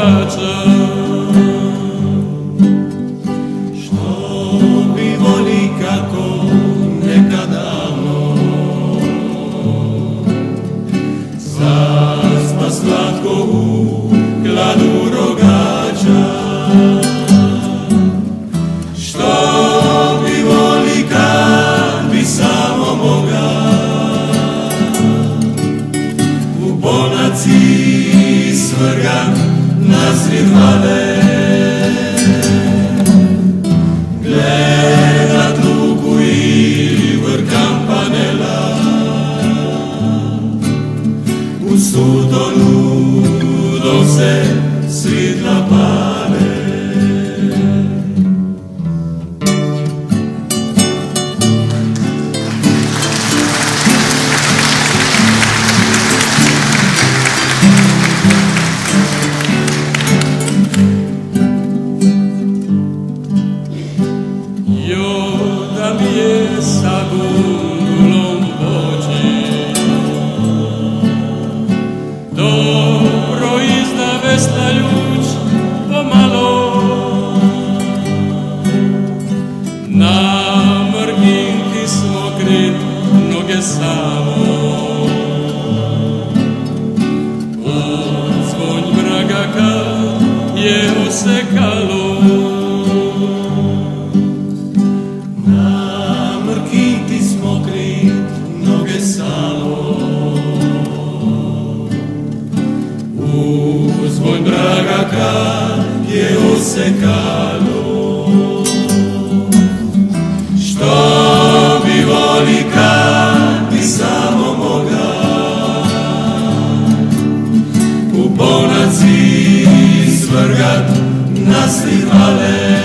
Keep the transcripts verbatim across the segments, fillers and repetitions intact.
rogača. Što mi voli kako nekad davno zaspa slatko u kladu rogača. Što mi voli kad bi samo moga u ponaci svrga nasred vale, gledat luku i vrh kampanela u sutonu dok se svitla pale. Sa gundulom vođi dobro izda vesna ljuč pomalo, na mrginki smo krit noge samo, uz vonj mragaka je osekalo. Uz vonj mragaka je osekalo. Što bi voli kad bi samo moga u ponaci svrgat nasred vale,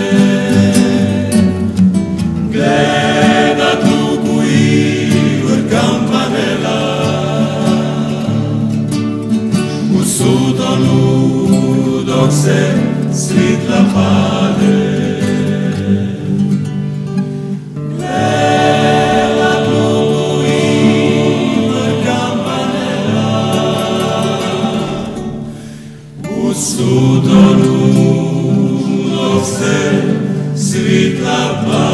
gledat luku i vrh kampanela u sutonu dok se svitla pale. Gledat luku i vrh kampanela u sutonu dok se svitla pale.